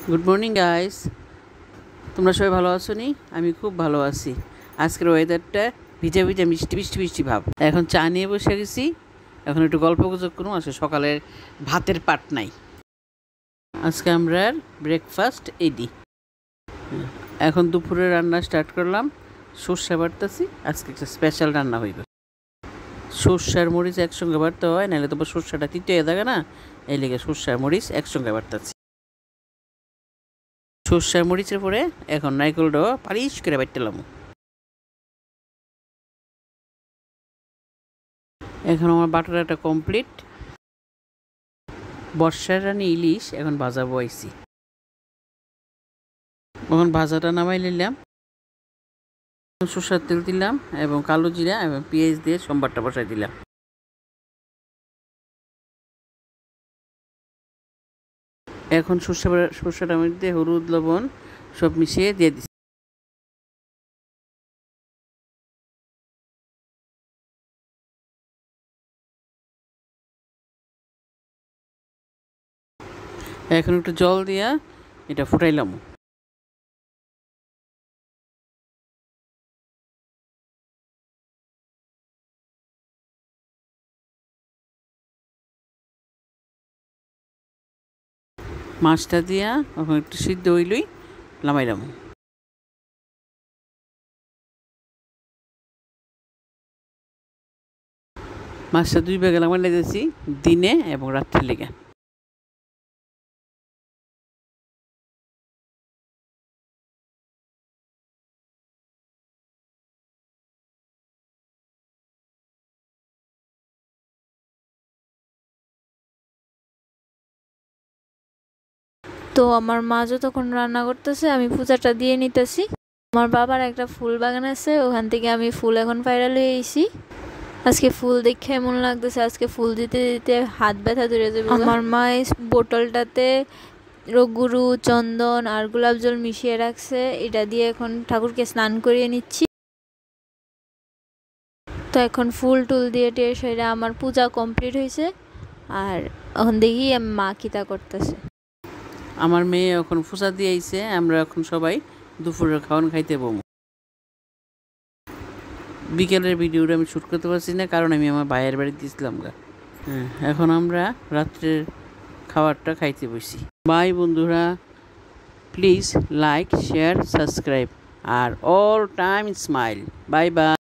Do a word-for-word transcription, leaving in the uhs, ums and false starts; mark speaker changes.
Speaker 1: Good morning guys, তোমরা সবাই ভালো আছো নি? আমি খুব ভালো আছি। আজকের ওয়েদারটা ভিজা ভিজা মিষ্টি মিষ্টি মিষ্টি ভাব। এখন চা নিয়ে বসে গেছি, এখন একটু গল্প গুজব করুন। আজকে সকালের ভাতের পাট নাই। আজকে আমরা ব্রেকফাস্ট এডি। এখন দুপুরে রান্না স্টার্ট করলাম। সর্ষে বাটতেছি, আজকে একটা স্পেশাল রান্না হইবে। সর্ষার মরিচ একসঙ্গে বাটতে হয়, নাহলে তো সর্ষাটা তিতে হয়ে থাকে না, এই লেগে সর্ষার মরিচ একসঙ্গে বাটতেছি। সর্ষার মরিচের পরে এখন নারকেলটাও পালিশ করে বাইটলাম। এখন আমার বাটারাটা কমপ্লিট। বর্ষার রানী ইলিশ এখন ভাজা বইছি। এখন ভাজাটা নামাই নিলাম, সর্ষার তেল দিলাম এবং কালো জিরা এবং পেঁয়াজ দিয়ে সম্বারটা বসাই দিলাম। এখন সর্ষে সর্ষেটার মধ্যে হলুদ লবণ সব মিশিয়ে দিয়ে দিচ্ছি। এখন একটু জল দিয়া এটা ফুটাইলাম। মাছটা দিয়া এখন একটু সিদ্ধ হইলই নামাইলাম। মাছটা দুই ভাগে নামাই লেগেছি, দিনে এবং রাত্রের লেগে।
Speaker 2: তো আমার মা যতক্ষণ রান্না করতেছে আমি পূজাটা দিয়ে নিতেছি। আমার বাবার একটা ফুল বাগান আছে, ওখান থেকে আমি ফুল এখন পাইরা লই আইছি। আজকে ফুল দেখে এমন লাগতেছে, আজকে ফুল দিতে দিতে হাত ব্যথা ধরে যাবে। আমার মা এই বোতলটাতে রগুরু, চন্দন আর গোলাপ জল মিশিয়ে রাখছে, এটা দিয়ে এখন ঠাকুরকে স্নান করিয়ে নিচ্ছি। তো এখন ফুল টুল দিয়ে টিয়ে সেটা আমার পূজা কমপ্লিট হয়েছে। আর এখন দেখি আমি মা কিতা করতেছে।
Speaker 1: আমার মেয়ে এখন ফুসা দিয়ে আইছে, আমরা এখন সবাই দুপুরের খাওয়ান খাইতে বমু। বিকেলের ভিডিওটা আমি শ্যুট করতে পারছি না, কারণ আমি আমার ভাইয়ের বাড়ি দিয়েছিলাম গা। হ্যাঁ, এখন আমরা রাত্রের খাবারটা খাইতে বসি। বাই বন্ধুরা, প্লিজ লাইক, শেয়ার, সাবস্ক্রাইব আর all time smile. Bye by.